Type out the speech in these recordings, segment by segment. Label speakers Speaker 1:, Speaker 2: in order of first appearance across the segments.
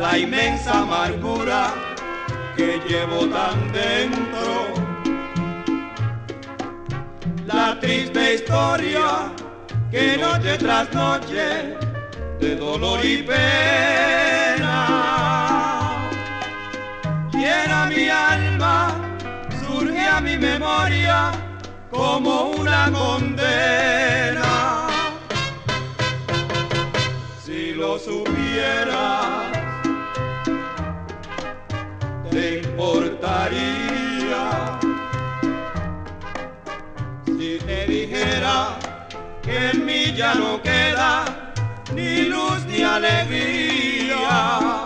Speaker 1: la inmensa amargura que llevo tan dentro, la triste historia que noche tras noche de dolor y pena llena mi alma, surge a mi memoria como una condena. Si lo supieras, te importaría si te dijera que en mí ya no queda ni luz ni alegría,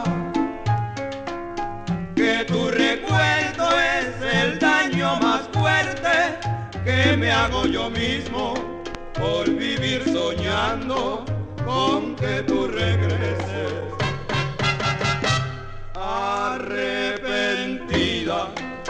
Speaker 1: que tu recuerdo es el daño más fuerte que me hago yo mismo por vivir soñando con que tú regreses arrepentida.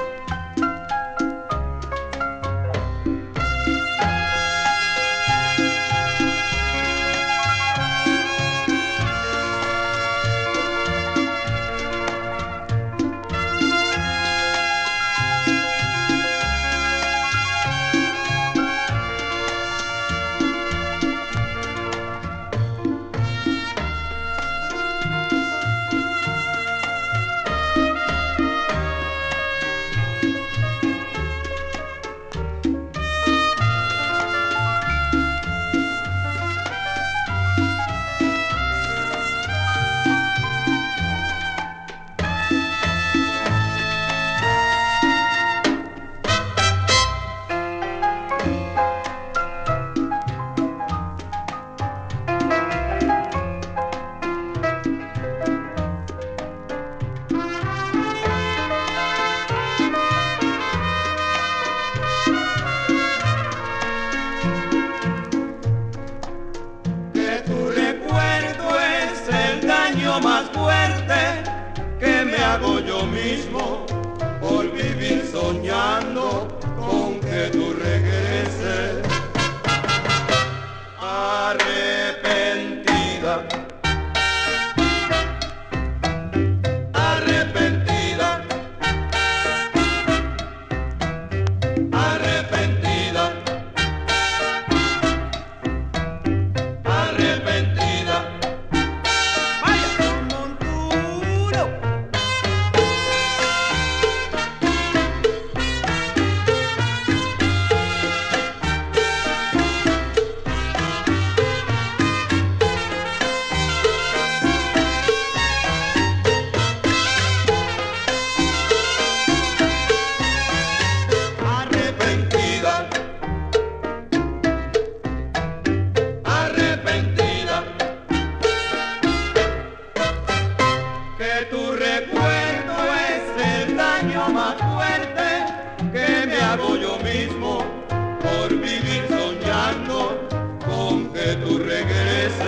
Speaker 1: Más fuerte que me hago yo mismo por vivir soñando con que tú regreses arrepentida. Arrepentida, arrepentida, arrepentida. Tu recuerdo es el daño más fuerte que me hago yo mismo por vivir soñando con que tú regreses.